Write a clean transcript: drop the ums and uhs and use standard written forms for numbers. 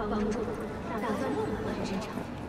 帮公主打造梦幻之城。